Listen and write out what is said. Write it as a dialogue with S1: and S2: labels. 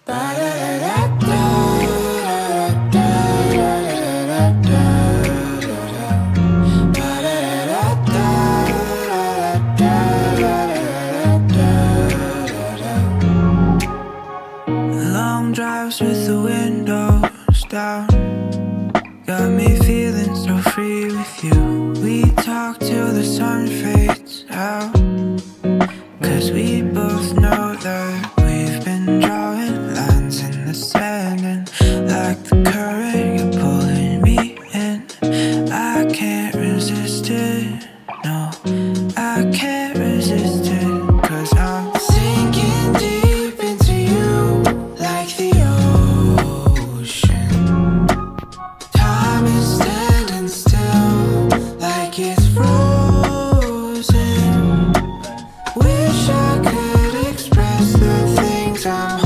S1: Long drives with the windows down got me feeling so free with you. We talk till the sun fades out, 'cause we both know that we've been drawing lines in the sand, and like the current you're pulling me in. I can't resist it, no, I can't resist it, 'cause I'm sinking deep into you like the ocean. Time is standing still like it's frozen. Wish I could express the things I'm